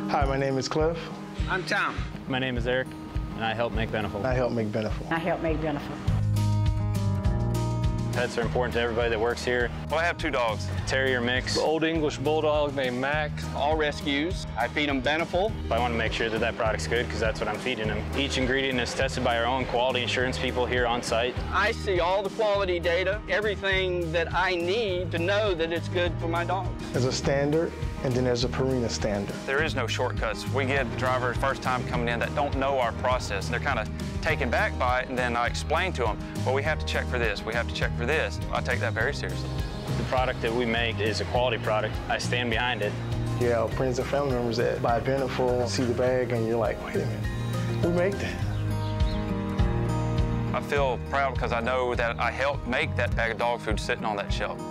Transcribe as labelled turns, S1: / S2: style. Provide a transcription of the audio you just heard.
S1: Hi, my name is Cliff.
S2: I'm Tom.
S3: My name is Eric, and I help make Beneful.
S1: I help make Beneful.
S4: I help make Beneful.
S3: Pets are important to everybody that works here.
S5: Well, I have 2 dogs.
S3: Terrier mix.
S6: Old English Bulldog named Mac.
S2: All rescues. I feed them Beneful.
S3: I want to make sure that that product's good because that's what I'm feeding them. Each ingredient is tested by our own quality assurance people here on site.
S2: I see all the quality data, everything that I need to know that it's good for my dogs.
S1: There's a standard, and then there's a Purina standard.
S5: There is no shortcuts. We get drivers first time coming in that don't know our process. They're kind of taken back by it, and then I explain to them, well, we have to check for this, we have to check for this. I take that very seriously.
S3: The product that we make is a quality product. I stand behind it.
S1: You have friends and family members that buy Beneful, see the bag, and you're like, wait a minute, we make that.
S5: I feel proud because I know that I helped make that bag of dog food sitting on that shelf.